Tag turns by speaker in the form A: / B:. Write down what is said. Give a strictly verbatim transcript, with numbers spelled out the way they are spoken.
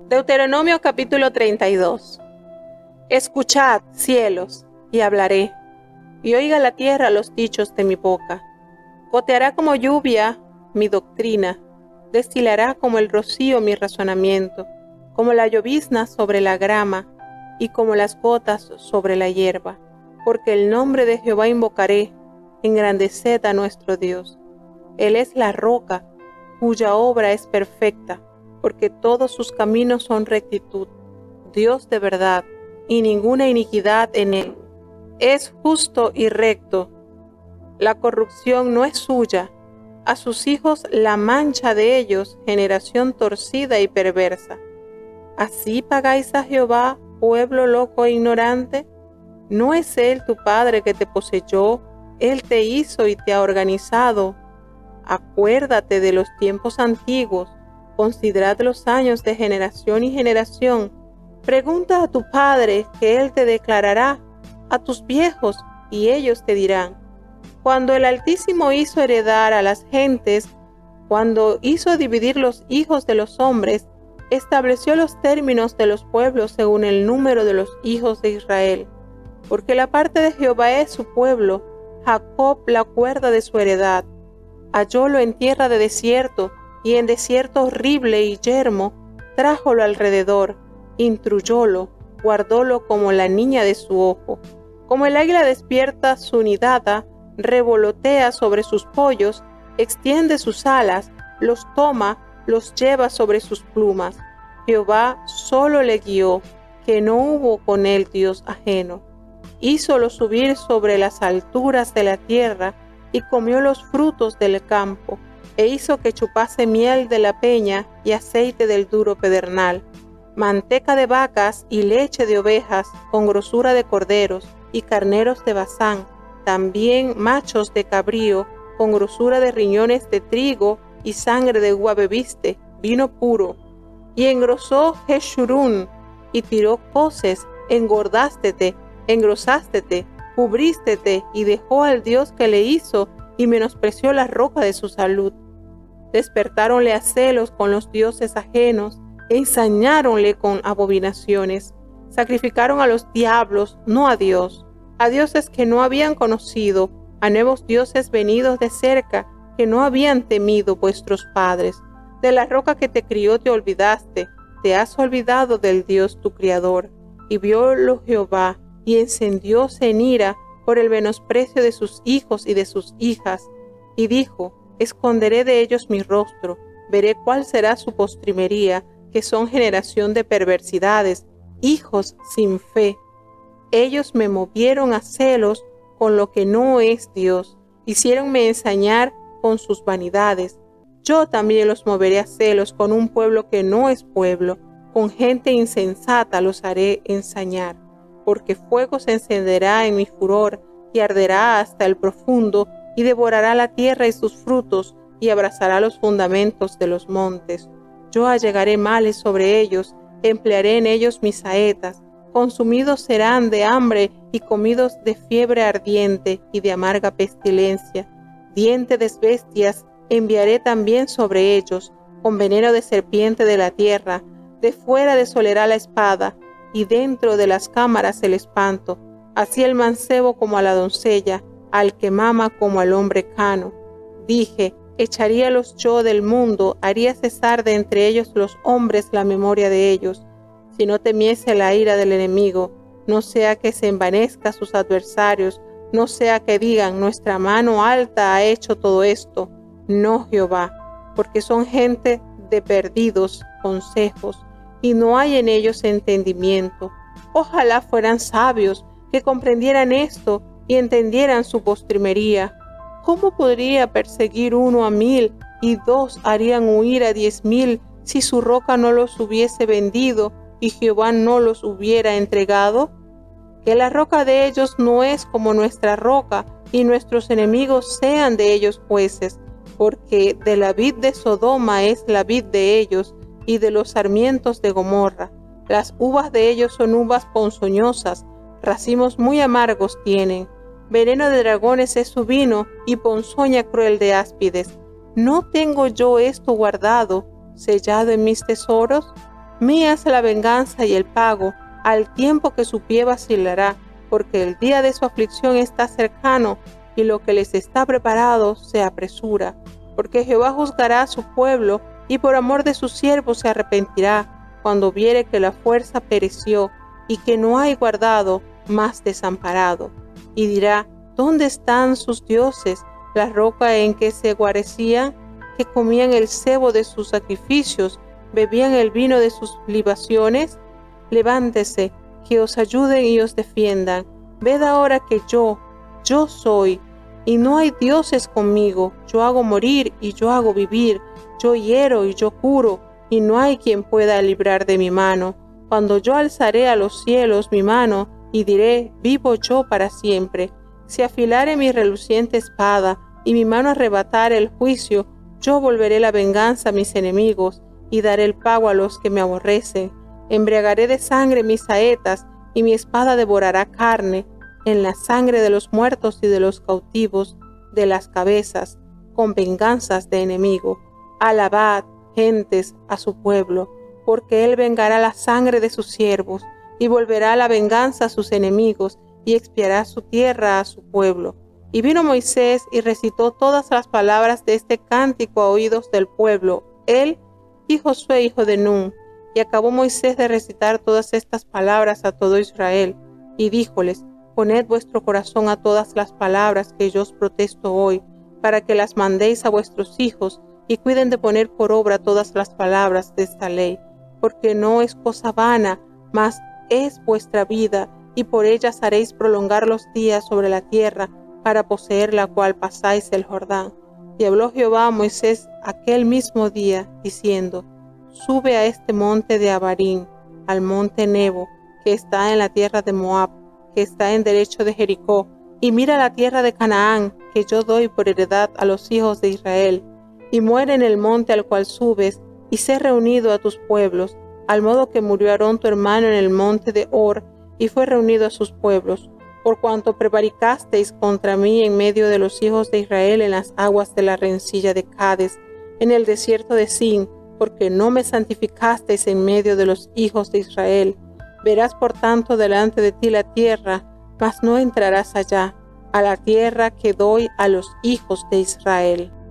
A: Deuteronomio capítulo treinta y dos. Escuchad, cielos, y hablaré, y oiga la tierra los dichos de mi boca. Goteará como lluvia mi doctrina, destilará como el rocío mi razonamiento, como la llovizna sobre la grama, y como las gotas sobre la hierba. Porque el nombre de Jehová invocaré, engrandeced a nuestro Dios. Él es la roca, cuya obra es perfecta, porque todos sus caminos son rectitud, Dios de verdad, y ninguna iniquidad en él. Es justo y recto, la corrupción no es suya, a sus hijos la mancha de ellos, generación torcida y perversa. ¿Así pagáis a Jehová, pueblo loco e ignorante? ¿No es él tu padre que te poseyó? Él te hizo y te ha organizado. Acuérdate de los tiempos antiguos, considerad los años de generación y generación. Pregunta a tu padre, que él te declarará, a tus viejos, y ellos te dirán. Cuando el Altísimo hizo heredar a las gentes, cuando hizo dividir los hijos de los hombres, estableció los términos de los pueblos según el número de los hijos de Israel. Porque la parte de Jehová es su pueblo, Jacob la cuerda de su heredad. Hallólo en tierra de desierto, y en desierto horrible y yermo, trájolo alrededor, instruyólo, guardólo como la niña de su ojo. Como el águila despierta su nidada, revolotea sobre sus pollos, extiende sus alas, los toma, los lleva sobre sus plumas. Jehová solo le guió, que no hubo con él Dios ajeno. Hízolo subir sobre las alturas de la tierra, y comió los frutos del campo, e hizo que chupase miel de la peña y aceite del duro pedernal, manteca de vacas y leche de ovejas, con grosura de corderos y carneros de Basán, también machos de cabrío, con grosura de riñones de trigo y sangre de uva bebiste, vino puro. Y engrosó Jeshurún, y tiró coces, engordástete, engrosástete, cubrístete, y dejó al Dios que le hizo, y menospreció la roca de su salud. Despertáronle a celos con los dioses ajenos, e ensañáronle con abominaciones. Sacrificaron a los diablos, no a Dios, a dioses que no habían conocido, a nuevos dioses venidos de cerca, que no habían temido vuestros padres. De la roca que te crió te olvidaste, te has olvidado del Dios tu Criador. Y viólo Jehová, y encendióse en ira por el menosprecio de sus hijos y de sus hijas, y dijo, esconderé de ellos mi rostro, veré cuál será su postrimería, que son generación de perversidades, hijos sin fe. Ellos me movieron a celos con lo que no es Dios, hiciéronme ensañar con sus vanidades. Yo también los moveré a celos con un pueblo que no es pueblo, con gente insensata los haré ensañar. Porque fuego se encenderá en mi furor, y arderá hasta el profundo, y devorará la tierra y sus frutos, y abrazará los fundamentos de los montes. Yo allegaré males sobre ellos, emplearé en ellos mis saetas, consumidos serán de hambre y comidos de fiebre ardiente y de amarga pestilencia. Diente de bestias enviaré también sobre ellos, con veneno de serpiente de la tierra, de fuera desolerá la espada, y dentro de las cámaras el espanto, así el mancebo como a la doncella, al que mama como al hombre cano. Dije, echaríalos yo del mundo, haría cesar de entre ellos los hombres la memoria de ellos, si no temiese la ira del enemigo, no sea que se envanezca sus adversarios, no sea que digan, nuestra mano alta ha hecho todo esto. No, Jehová, porque son gente de perdidos consejos, y no hay en ellos entendimiento. Ojalá fueran sabios, que comprendieran esto y entendieran su postrimería. ¿Cómo podría perseguir uno a mil y dos harían huir a diez mil si su roca no los hubiese vendido y Jehová no los hubiera entregado? Que la roca de ellos no es como nuestra roca, y nuestros enemigos sean de ellos jueces, porque de la vid de Sodoma es la vid de ellos, y de los sarmientos de Gomorra. Las uvas de ellos son uvas ponzoñosas, racimos muy amargos tienen. Veneno de dragones es su vino, y ponzoña cruel de áspides. ¿No tengo yo esto guardado, sellado en mis tesoros? Mía es la venganza y el pago, al tiempo que su pie vacilará, porque el día de su aflicción está cercano, y lo que les está preparado se apresura. Porque Jehová juzgará a su pueblo, y por amor de sus siervos se arrepentirá, cuando viere que la fuerza pereció, y que no hay guardado más desamparado. Y dirá, ¿dónde están sus dioses, la roca en que se guarecían, que comían el sebo de sus sacrificios, bebían el vino de sus libaciones? Levántese, que os ayuden y os defiendan. Ved ahora que yo, yo soy, y no hay dioses conmigo. Yo hago morir y yo hago vivir, yo hiero y yo curo, y no hay quien pueda librar de mi mano. Cuando yo alzaré a los cielos mi mano, y diré, vivo yo para siempre. Si afilare mi reluciente espada, y mi mano arrebatare el juicio, yo volveré la venganza a mis enemigos, y daré el pago a los que me aborrecen. Embriagaré de sangre mis saetas, y mi espada devorará carne, en la sangre de los muertos y de los cautivos, de las cabezas, con venganzas de enemigo. Alabad, gentes, a su pueblo, porque él vengará la sangre de sus siervos, y volverá la venganza a sus enemigos, y expiará su tierra a su pueblo. Y vino Moisés y recitó todas las palabras de este cántico a oídos del pueblo, él y Josué hijo de Nun. Y acabó Moisés de recitar todas estas palabras a todo Israel, y díjoles, poned vuestro corazón a todas las palabras que yo os protesto hoy, para que las mandéis a vuestros hijos, y cuiden de poner por obra todas las palabras de esta ley, porque no es cosa vana, mas es vuestra vida, y por ellas haréis prolongar los días sobre la tierra, para poseer la cual pasáis el Jordán. Y habló Jehová a Moisés aquel mismo día, diciendo, sube a este monte de Abarín, al monte Nebo, que está en la tierra de Moab, que está en derecho de Jericó, y mira la tierra de Canaán, que yo doy por heredad a los hijos de Israel, y muere en el monte al cual subes, y sé reunido a tus pueblos, al modo que murió Aarón tu hermano en el monte de Hor, y fue reunido a sus pueblos, por cuanto prevaricasteis contra mí en medio de los hijos de Israel en las aguas de la rencilla de Cades, en el desierto de Sin, porque no me santificasteis en medio de los hijos de Israel. Verás por tanto delante de ti la tierra, mas no entrarás allá, a la tierra que doy a los hijos de Israel.